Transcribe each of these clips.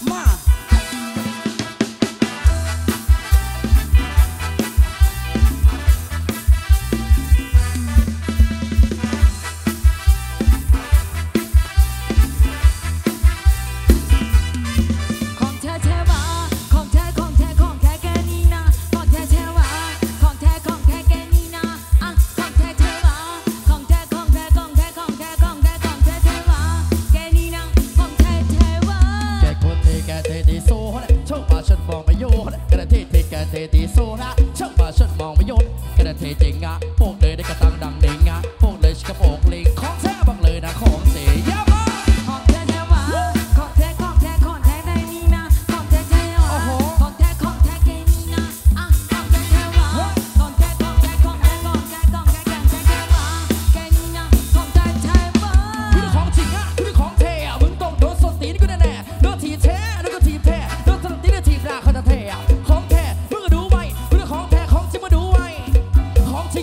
มาเทตีโซนะช่างมาฉันมองไม่ยนกระเทเจงงะพวกเลยได้กระตังดังเด้งงะพวกเลยชิกระโปงลิงของแท้บังเลยนะของเสียมาของแท้แท้วะของแท้ของแท้ของแท้ได้นี่นะของแท้แท้วะของแท้ของแท้แกนี่นะของแท้แท้วะของแท้ของแท้ของแท้ของแท้ของแท้ของแท้แท้วะแกนี่นะของแท้แท้วะคือของจริงอะคือของแท้มึงต้องโดนสตีนกูแน่ๆโดนทีแท้แล้วก็ทีแท้โดนสตีนทีแท้เขาจะแท้ของแท้ของแท้ของจริง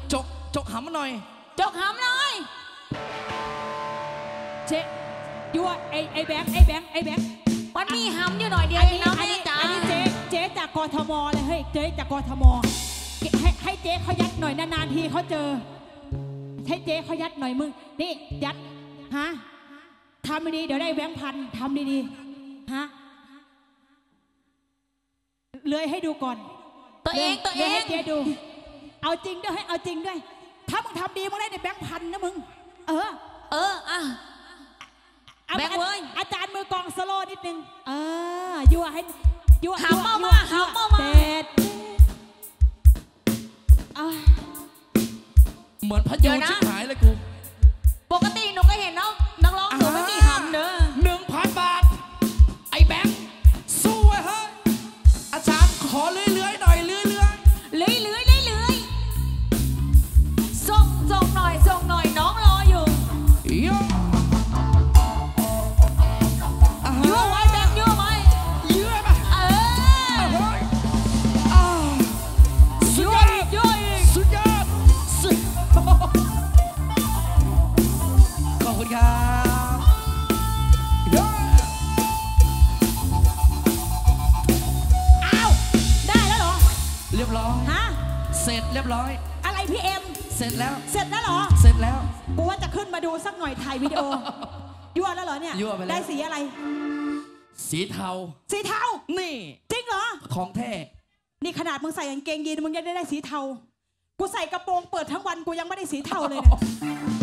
จกหำมาหน่อยจกหำหน่อยเจ๊ยั่วไอ้แบงค์มันมีหำอยู่หน่อยเดียวเองนะแม่จ๋าอันนี้เจ๊จากกทมเลยเฮ้ยเจ๊จากกทมให้เจ๊เขายัดหน่อยนานๆทีเขาเจอให้เจ๊เขายัดหน่อยมึงนี่ยัดฮะทำดีเดี๋ยวได้แบงค์พันทำดีๆฮะเลยให้ดูก่อนตัวเองให้เจ๊ดูเอาจริงด้วยให้เอาจริงด้วยถ้ามึงทำดีมึงได้ในแบงค์พันนะมึงอ่ะแบงค์เว้ยอาจารย์มือกองโซโล่นิดนึงยั่วให้ยั่วหำมาเด็ดเหมือนพยูนชิบหายเลยกูปกติหนูก็เห็นน้องนักร้องหนูไม่มีหำเด้อ 1,000 บาทไอ้แบงค์สู้ไว้เฮ้ยอาจารย์ขอเลื้อยหน่อยเลื้อยส่งหน่อยน้องรออยู่ยั่วไว้แบงค์ยั่วไว้ยั่วไปยั่วอีกสุดยอดขอบคุณครับได้แล้วเหรอเรียบร้อยฮะเสร็จเรียบร้อยอะไรพี่เอ็มเสร็จแล้วเหรอเสร็จแล้วกูว่าจะขึ้นมาดูสักหน่อยถ่ายวิดีโอยั่วแล้วเหรอเนี่ยยั่วไปแล้วได้สีอะไรสีเทานี่จริงเหรอของแท้นี่ขนาดมึงใส่กางเกงยีนมึงยังได้สีเทากูใส่กระโปรงเปิดทั้งวันกูยังไม่ได้สีเทาเลยเนี่ย